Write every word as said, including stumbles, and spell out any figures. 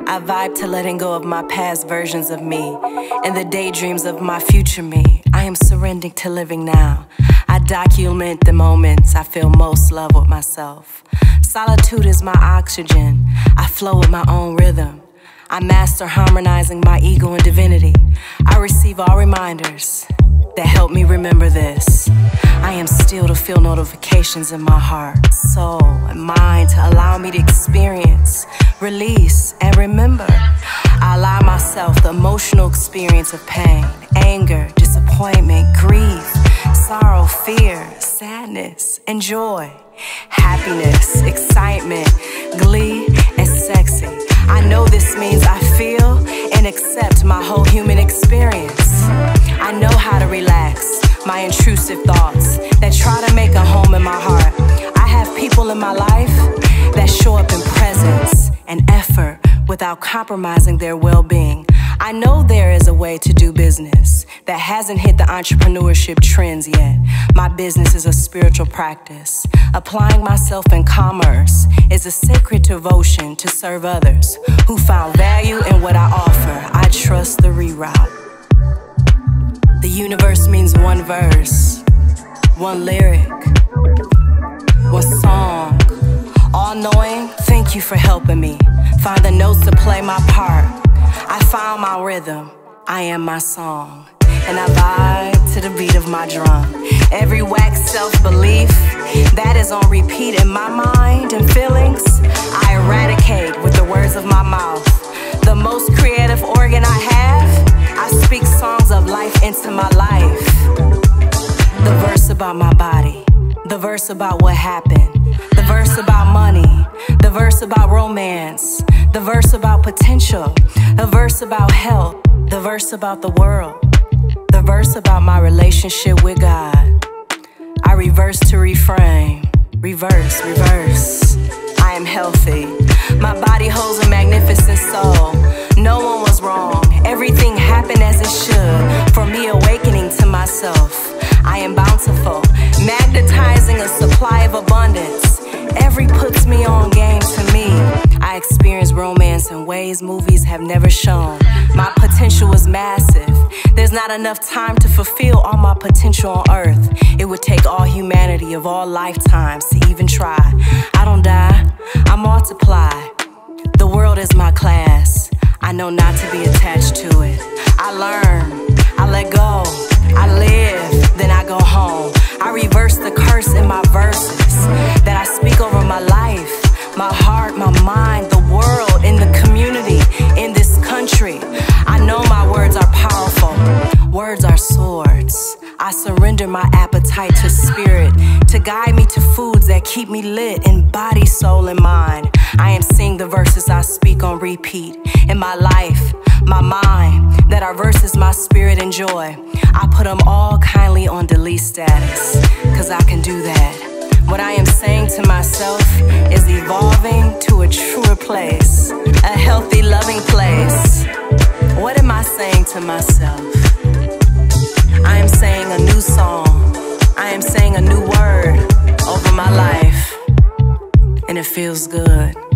I vibe to letting go of my past versions of me and the daydreams of my future me. I am surrendering to living now. I document the moments I feel most love with myself. Solitude is my oxygen. I flow with my own rhythm. I master harmonizing my ego and divinity. I receive all reminders that help me remember this. I am still to feel notifications in my heart, soul, and mind to allow me to experience, release, and remember. I allow myself the emotional experience of pain, anger, disappointment, grief, sorrow, fear, sadness, and joy, happiness, excitement, glee, and sexy. I know this means I feel and accept my whole human experience. I know how to relax my intrusive thoughts that try to make a home in my heart. I have people in my life that show up in presence and effort without compromising their well-being. I know there is a way to do business that hasn't hit the entrepreneurship trends yet. My business is a spiritual practice. Applying myself in commerce is a sacred devotion to serve others who found value in what I offer. I trust the reroute. The universe means one verse, one lyric, one song. All-knowing, thank you for helping me find the notes to play my part. I found my rhythm, I am my song, and I vibe to the beat of my drum. Every wax self-belief that is on repeat in my mind and feelings, I eradicate with the words of my mouth. The most creative organ I have, I speak songs of life into my life. The verse about my body, the verse about what happened, the verse about money, the verse about romance, the verse about potential, the verse about health, the verse about the world, the verse about my relationship with God. I reverse to reframe, reverse, reverse. I am healthy. My body holds a magnificent soul. No one was wrong. Everything happened as it should. For me awakening to myself, I am bountiful, magnetizing a supply of abundance. Every puts me on game to me. I experience romance in ways movies have never shown. My potential is massive. There's not enough time to fulfill all my potential on earth. It would take all humanity of all lifetimes to even try. I don't die, I multiply. The world is my class. I know not to be attached to it. I learn, I let go, I live, then I go home. I reverse the curse in my verses that I speak over my life, my heart, my mind, the world, in the community, in this country. I know my words are powerful. Words are swords. I surrender my appetite to spirit to guide me to foods that keep me lit in body, soul, and mind. I am seeing the verses I speak on repeat in my life, my mind, that are verses my spirit enjoy. I put them all kindly on delete status, cause I can do that. What I am saying to myself is evolving to a truer place, a healthy, loving place. What am I saying to myself? I am saying a new song. I am saying a new word over my life, and it feels good.